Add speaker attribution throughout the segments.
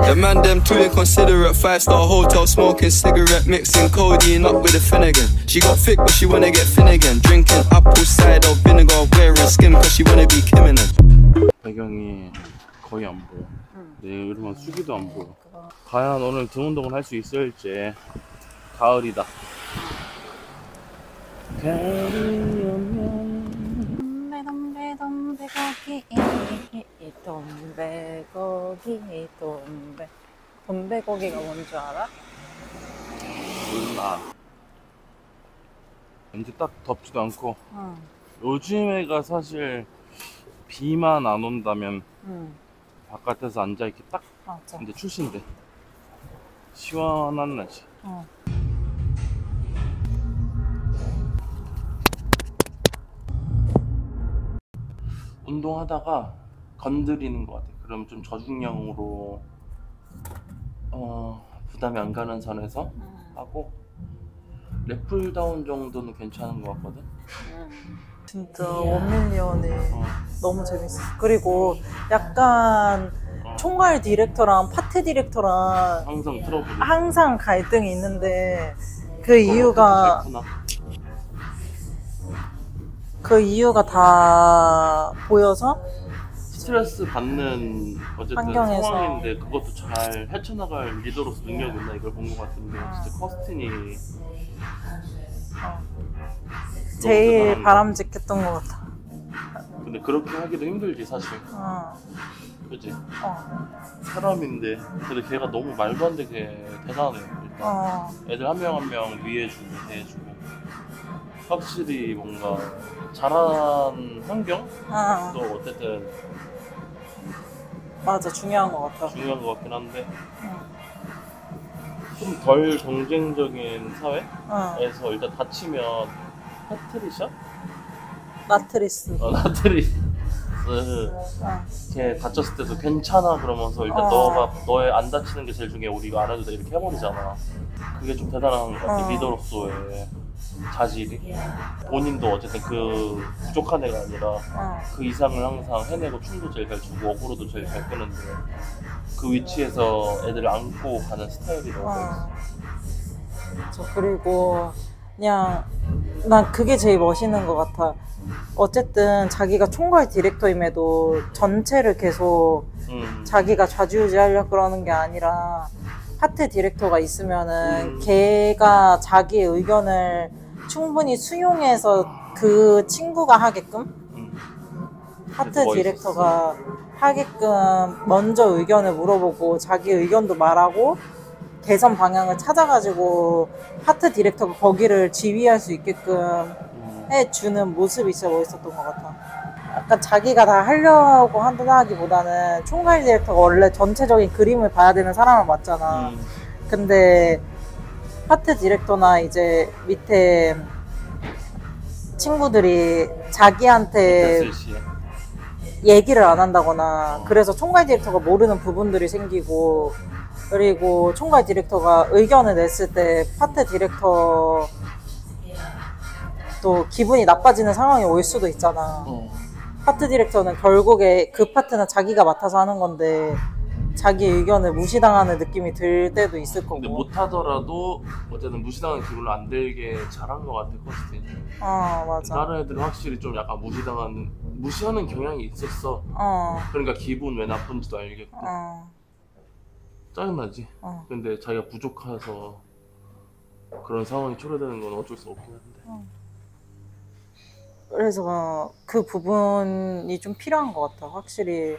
Speaker 1: The man them too inconsiderate. 5-star hotel smoking cigarette, mixing codeine up with a Finnegan. She got thick but she wanna get Finnegan. Drinking apple cider vinegar, wearing skim cause she wanna be Kim in it.
Speaker 2: 배경이 거의 안 보여. 내 이러면 수기도 안 보여. 과연 오늘 등 운동을 할 수 있을지. 가을이다. 가을이 오면
Speaker 3: dombe 고기 dombe 고기가 뭔 줄 알아?
Speaker 2: 몰라. 왠지 딱 덥지도 않고 요즘에가 사실 비만 안 온다면 바깥에서 앉아있기 딱
Speaker 3: 맞아.
Speaker 2: 이제 출시인데 시원한 날씨. 운동하다가 건드리는 것 같아. 그럼 좀 저중량으로 부담이 안 가는 선에서 하고 랩풀다운 정도는 괜찮은 것 같거든.
Speaker 3: 진짜 원밀리언이 너무 재밌어. 그리고 약간 총괄 디렉터랑 파트 디렉터랑
Speaker 2: 항상 트러블.
Speaker 3: 항상 갈등이 있는데 그 이유가 다 보여서
Speaker 2: 스트레스 받는 어쨌든
Speaker 3: 환경에서.
Speaker 2: 상황인데 그것도 잘 헤쳐나갈 리더로서 능력이 있나 이걸 본 것 같은데 진짜 커스틴이
Speaker 3: 제일
Speaker 2: 대단한
Speaker 3: 바람직했던 것 같아.
Speaker 2: 근데 그렇게 하기도 힘들지 사실. 그치? 사람인데 근데 걔가 너무 말도 안 되게 대단해. 일단 애들 한 명 한 명 위해주고 대해주고 확실히 뭔가 잘한 환경도 어쨌든
Speaker 3: 맞아, 중요한 것 같아.
Speaker 2: 중요한 것 같긴 한데 좀 덜 경쟁적인 사회에서 일단 다치면 파트리샤?
Speaker 3: 나트리스.
Speaker 2: 나트리스 걔 다쳤을 때도 괜찮아 그러면서 일단 너의 안 다치는 게 제일 중요해 우리가 안 해도 돼 이렇게 해버리잖아. 그게 좀 대단한 것 같아. 리더로서의 자질이. 본인도 어쨌든 그 부족한 애가 아니라 그 이상을 항상 해내고 춤도 제일 잘 추고 어그로도 제일 잘 끄는데 그 위치에서 애들을 안고 가는 스타일이라고.
Speaker 3: 그리고 그냥 난 그게 제일 멋있는 것 같아. 어쨌든 자기가 총괄 디렉터임에도 전체를 계속 자기가 좌지우지하려고 그러는 게 아니라 파트 디렉터가 있으면은 걔가 자기의 의견을 충분히 수용해서 그 친구가 하게끔 파트 디렉터가 하게끔 먼저 의견을 물어보고 자기 의견도 말하고 개선 방향을 찾아가지고 파트 디렉터가 거기를 지휘할 수 있게끔 해주는 모습이 진짜 멋있었던 것 같아. 약간 자기가 다 하려고 한다기보다는 총괄 디렉터가 원래 전체적인 그림을 봐야 되는 사람은 맞잖아. 근데 파트 디렉터나 이제 밑에 친구들이 자기한테 얘기를 안 한다거나 그래서 총괄 디렉터가 모르는 부분들이 생기고 그리고 총괄 디렉터가 의견을 냈을 때 파트 디렉터 또 기분이 나빠지는 상황이 올 수도 있잖아. 파트 디렉터는 결국에 그 파트는 자기가 맡아서 하는 건데 자기 의견을 무시당하는 느낌이 들 때도 있을 거고.
Speaker 2: 근데 못하더라도 어쨌든 무시당하는 기분을 안 들게 잘한 것 같아 커스틴.
Speaker 3: 맞아.
Speaker 2: 다른 애들은 확실히 좀 약간 무시하는 경향이 있었어. 그러니까 기분 왜 나쁜지도 알겠고 짜증나지. 근데 자기가 부족해서 그런 상황이 초래되는 건 어쩔 수 없긴 한데.
Speaker 3: 그래서 그 부분이 좀 필요한 것 같아. 확실히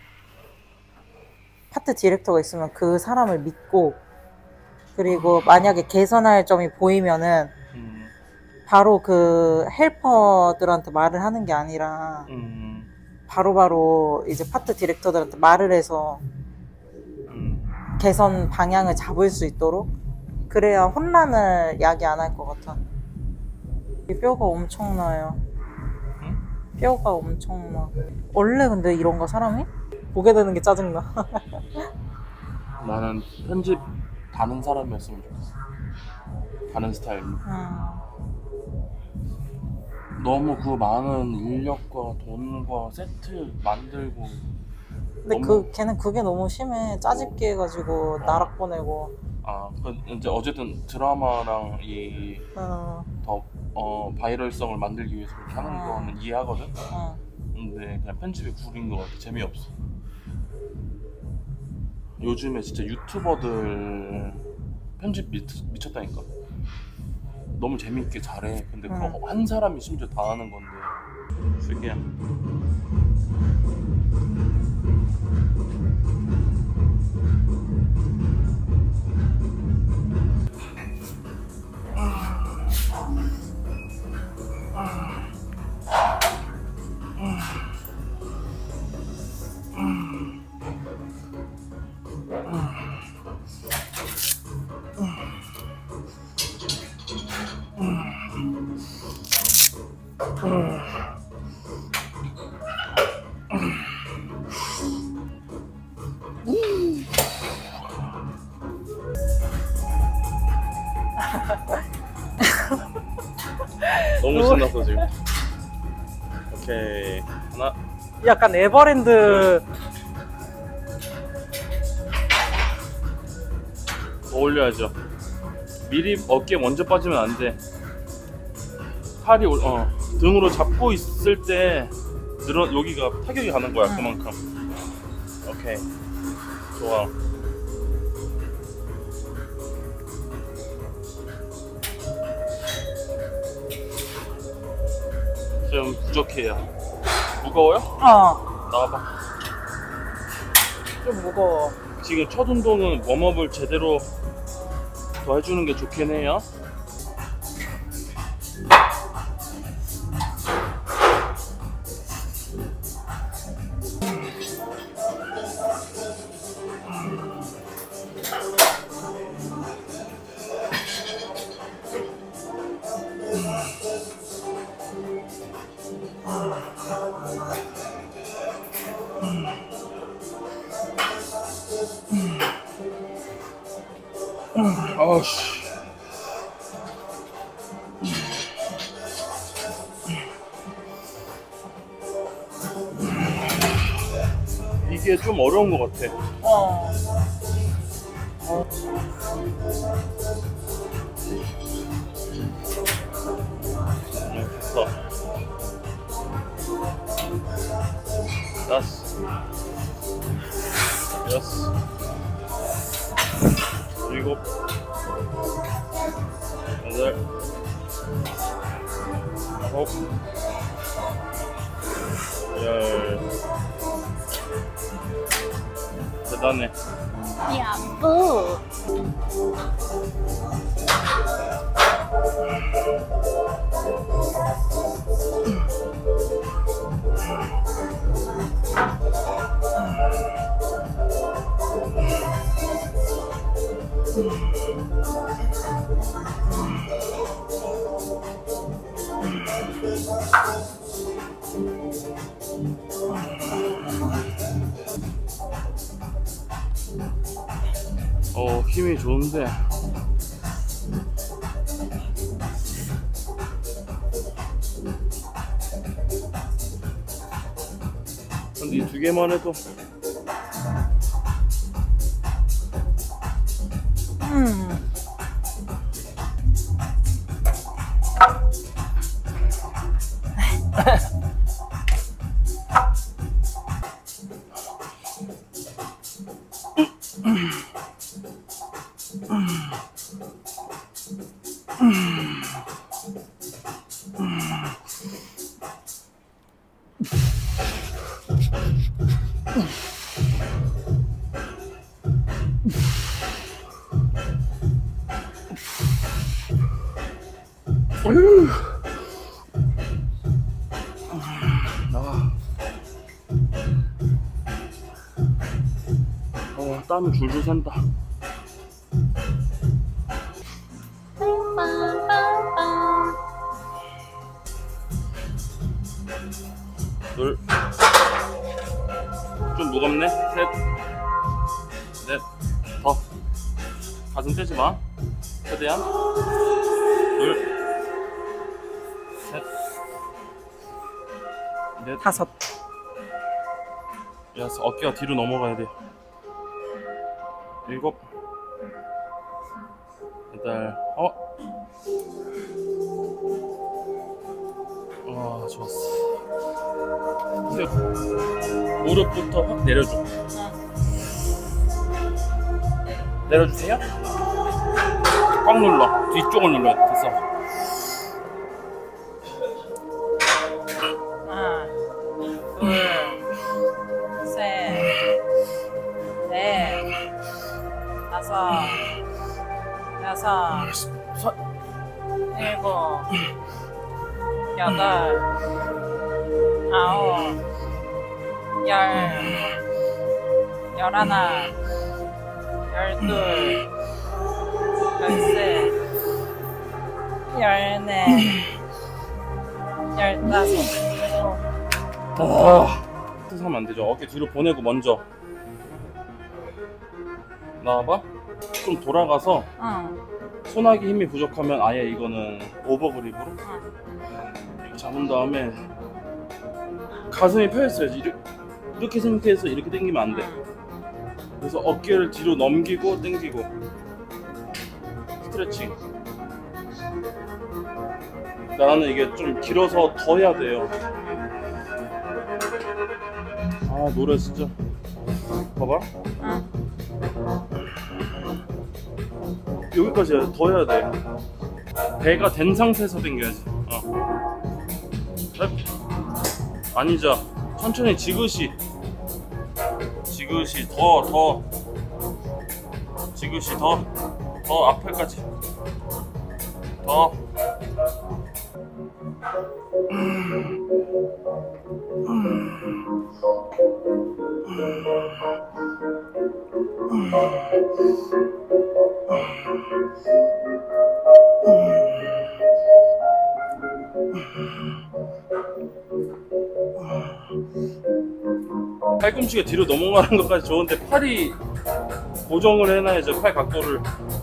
Speaker 3: 파트 디렉터가 있으면 그 사람을 믿고 그리고 만약에 개선할 점이 보이면은 바로 그 헬퍼들한테 말을 하는 게 아니라 바로바로 이제 파트 디렉터들한테 말을 해서 개선 방향을 잡을 수 있도록 그래야 혼란을 야기 안 할 것 같아. 뼈가 엄청나요. 뼈가 엄청나. 원래 근데 이런 거 사람이? 보게 되는 게 짜증나.
Speaker 2: 나는 편집 다른 사람이었으면 좋겠어. 다른 스타일로. 너무 그 많은 인력과 돈과 세트 만들고
Speaker 3: 근데 걔는 그게 너무 심해. 짜집기 해가지고 나락 보내고.
Speaker 2: 이제 어쨌든 드라마랑 이 더 바이럴성을 만들기 위해서 그렇게 하는 거는 이해하거든. 근데 그냥 편집이 구린 거 같아. 재미없어. 요즘에 진짜 유튜버들 편집 미쳤다니까. 너무 재밌게 잘해. 근데 그거 한 사람이 심지어 다 하는 건데. 슬기야. 너무 신났어 지금. 오케이. 하나.
Speaker 3: 약간 에버랜드.
Speaker 2: 더 올려야죠. 미리 어깨 먼저 빠지면 안 돼. 팔이 등으로 잡고 있을 때 여기가 타격이 가는 거야. 그만큼. 오케이. 좋아. 좀 부족해요. 무거워요? 나와봐.
Speaker 3: 좀 무거워.
Speaker 2: 지금 첫 운동은 웜업을 제대로 더 해주는 게 좋긴 해요. 아우씨. 이게 좀 어려운 것 같아. 됐어. 다섯, 여섯, 일곱, 여덟, 아홉, 열. 대단해.
Speaker 3: 야뿌.
Speaker 2: 힘이 좋은데. 근데 이 두 개만 해도 땀이 줄줄 샌다. 둘, 좀 무겁네. 셋, 넷, 더. 가슴 떼지 마. 최대한. 둘, 셋, 넷,
Speaker 3: 다섯.
Speaker 2: 여섯. 어깨가 뒤로 넘어가야 돼. 일곱. 여덟. 좋았어. 근데 무릎부터 확 내려줘. 내려주세요. 꽉 눌러. 뒤쪽을 눌러. 됐어.
Speaker 3: 하나, 둘, 셋, 넷, 다섯, 여섯, 일곱, 여덟, 아홉, 열, 열하나, 열둘, 열셋, 열넷, 열다섯.
Speaker 2: 하면 안 되죠. 어깨 뒤로 보내고 먼저 나와봐. 좀 돌아가서 손아귀 힘이 부족하면 아예 이거는 오버그립으로 이렇게 잡은 다음에 가슴이 펴있어야지. 이렇게 생각해서 이렇게 당기면 안 돼. 그래서 어깨를 뒤로 넘기고 당기고 스트레칭. 나는 이게 좀 길어서 더 해야 돼요. 노래 진짜. 봐봐. 여기까지 더 해야 돼. 배가 된 상태에서 당겨야지. 아니죠. 천천히 지그시 더 지그시 더 앞에까지 더. 팔꿈치가 뒤로 넘어가는 것까지 좋은데 팔이 고정을 해놔야죠. 팔 각도를.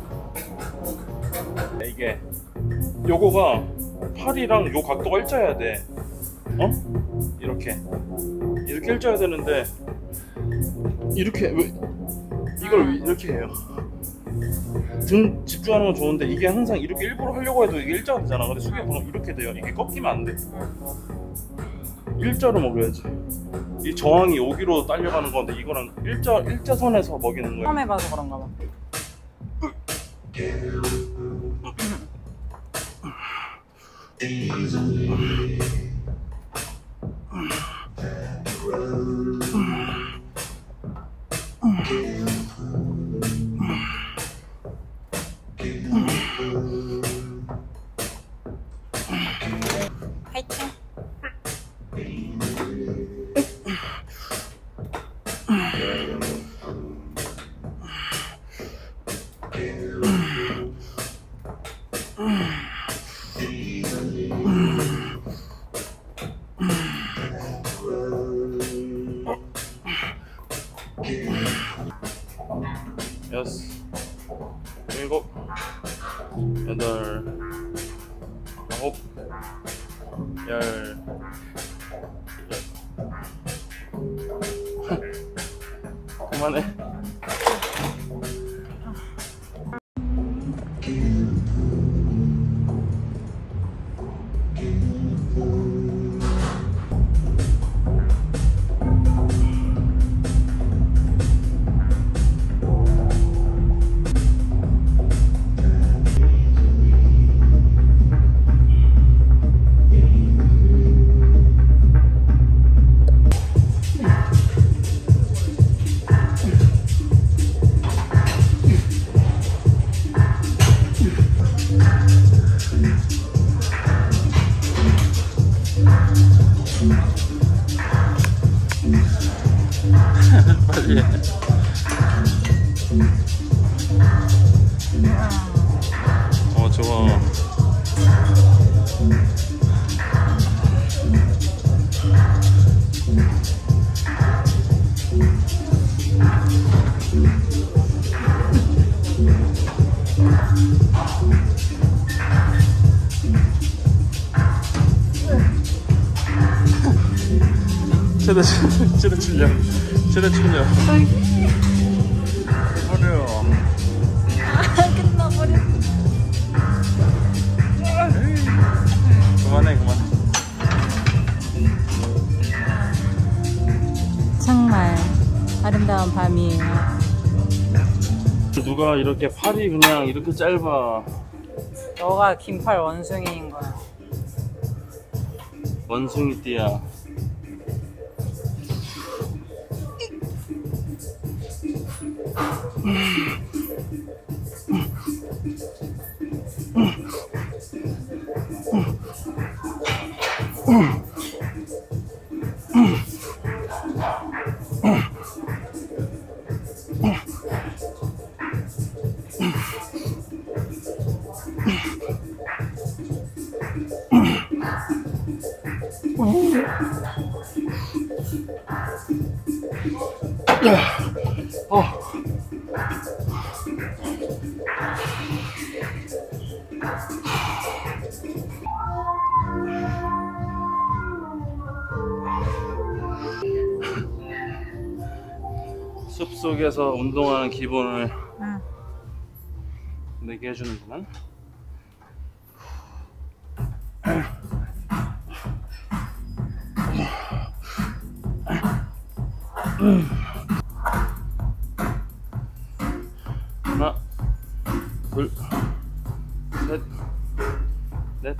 Speaker 2: 이게 요거가 팔이랑 요 각도가 일자야 돼. 이렇게 일자야 되는데 이렇게 왜 이걸 이렇게 해요. 등 집중하는 건 좋은데 이게 항상 이렇게 일부러 하려고 해도 이게 일자가 되잖아. 근데 숙여보면 이렇게 돼요. 이게 꺾이면 안 돼. 일자로 먹여야지. 이 저항이 여기로 딸려가는 건데 이거랑 일자선에서 먹이는 거예요.
Speaker 3: 처음 해봐서 그런가 봐. 화이팅!
Speaker 2: 여섯, 일곱, 여덟, 아홉, 열. 그만해. 빨리 해. 좋아. 최대 출력. 최대충요.
Speaker 3: 버려. 끝나버렸어.
Speaker 2: 그만해.
Speaker 3: 정말 아름다운 밤이에요.
Speaker 2: 누가 이렇게 팔이 그냥 이렇게 짧아.
Speaker 3: 너가 긴팔 원숭이인 거야.
Speaker 2: 원숭이띠야. 숲속에서 운동하는 기분을 내게 해주는구만. 하나, 둘, 셋, 넷.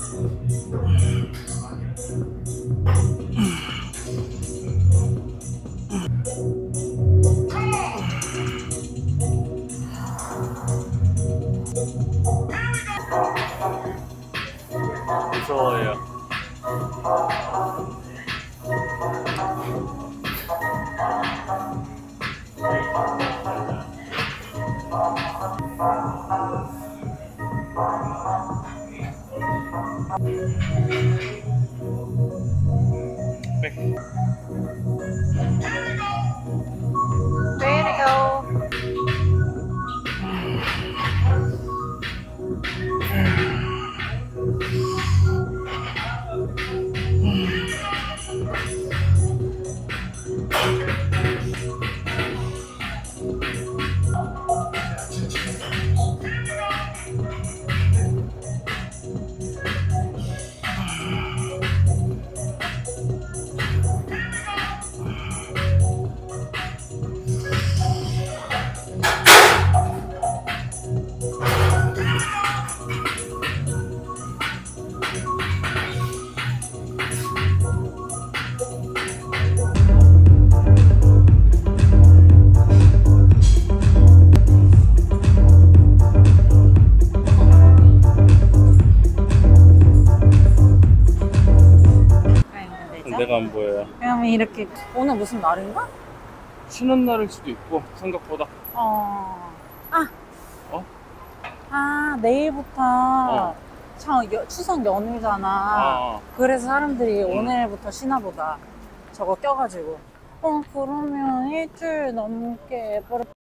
Speaker 2: 무서워요. 백.
Speaker 3: Way to go.
Speaker 2: 내가 안 보여요.
Speaker 3: 왜냐면 이렇게 오늘 무슨 날인가?
Speaker 2: 쉬는 날일 수도 있고 생각보다.
Speaker 3: 내일부터 추석 연휴잖아. 그래서 사람들이 오늘부터 쉬나 보다. 저거 껴가지고. 그러면 일주일 넘게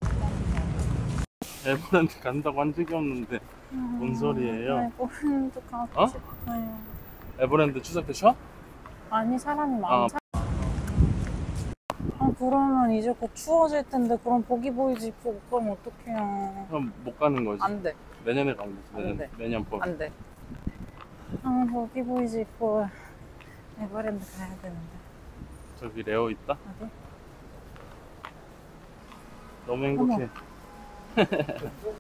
Speaker 2: 에버랜드 간다고 한 적이 없는데 뭔 소리예요?
Speaker 3: 에버랜드 가고 싶어요.
Speaker 2: 에버랜드 추석 때 쉬어?
Speaker 3: 아니 사람이 많잖아. 그러면 이제 곧 추워질 텐데 그럼 보기보이즈 입고 못 가면 어떡해요.
Speaker 2: 그럼 못 가는 거지.
Speaker 3: 안 돼.
Speaker 2: 내년에 가면 되지.
Speaker 3: 안 돼.
Speaker 2: 내년 봄.
Speaker 3: 안 돼. 보기보이즈 입고 에버랜드 가야 되는데.
Speaker 2: 저기 레오 있다?
Speaker 3: 어디?
Speaker 2: 너무 행복해.